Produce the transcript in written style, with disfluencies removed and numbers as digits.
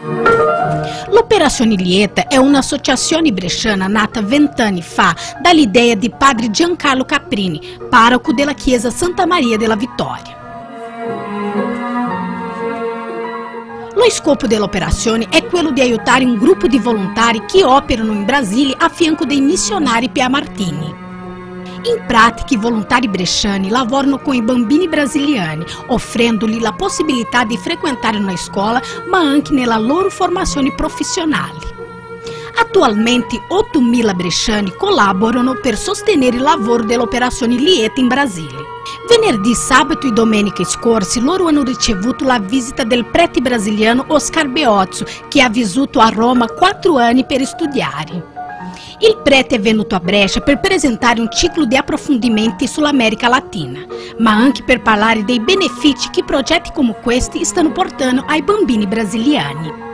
L'Operazione Lieta è un'associazione bresciana nata 20 anni fa dall'idea di padre Giancarlo Caprini, parroco della chiesa Santa Maria della Vittoria. Lo scopo dell'operazione è quello di aiutare un gruppo di volontari che operano in Brasile a fianco dei missionari Pia Martini. In pratica, i volontari bresciani lavorano com i bambini brasiliani, offrendo-lhe la possibilità di frequentare una scuola, ma anche nella loro formazione professionale. Attualmente 8.000 bresciani collaborano per sostenere il lavoro dell'Operazione Lieta in Brasile. Venerdì, sabato e domenica scorsi loro hanno ricevuto la visita del prete brasiliano Oscar Beozzo, che ha vissuto a Roma 4 anni per studiare. Il prete è venuto a Brescia per presentare un ciclo di approfondimenti sull'America Latina, ma anche per parlare dei benefici che progetti come questi stanno portando ai bambini brasiliani.